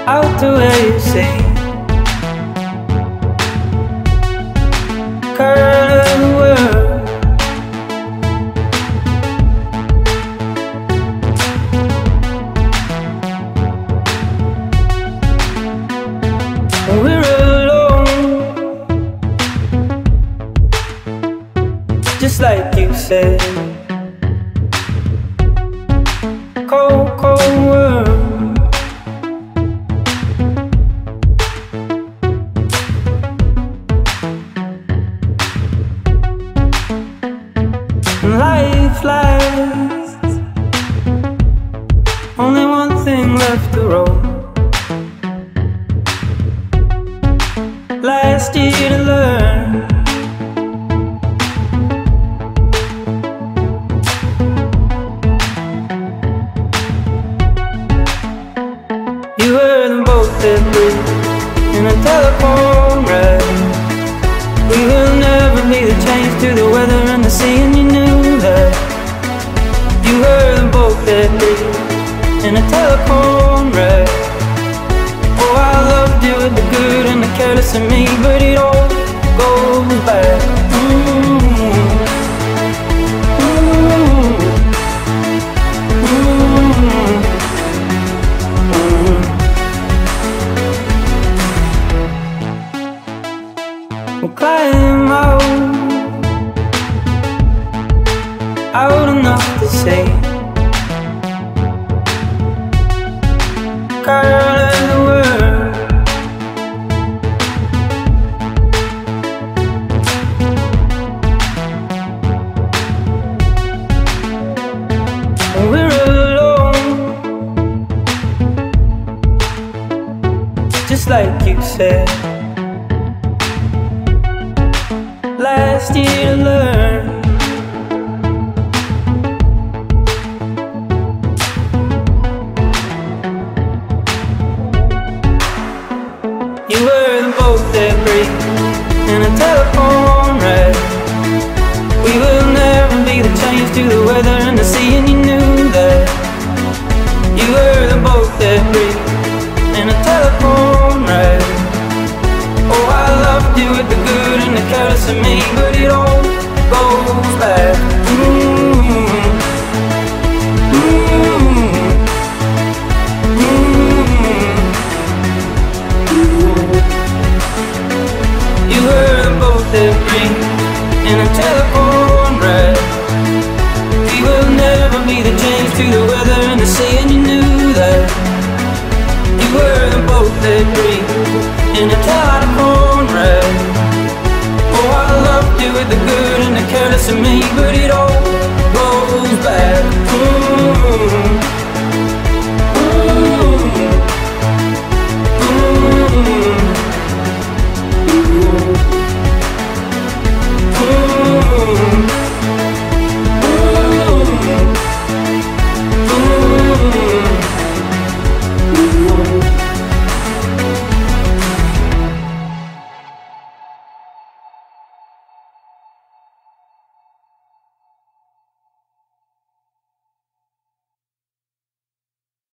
out the way you see. Curl of the world. We're alone, just like you said. Cold, cold world. Life lasts, only one thing left to roll. Last year to learn. You heard them both that breathe in a telephone ride. We will never be the change to the weather and the sea, and you knew that. You heard them both that breathe in a telephone ride. Oh, I loved you with the good and the careless of me, but it all goes back. We'll climb out enough to say, curl of the world. We're alone, just like you said. Last year to learn. You were them both that breathe in a telephone ride. We will never be the change to the weather and the sea, and you knew that. You were them both that breathe in a telephone ride. Oh, I loved you with the good and the careless of me, but it all goes back. You heard them both that breathe in a telephone ride. We will never be the change to the weather and the sea, and you knew that. You heard them both that breathe in a telephone ride. Oh, I loved you with the good and the careless of me, but it all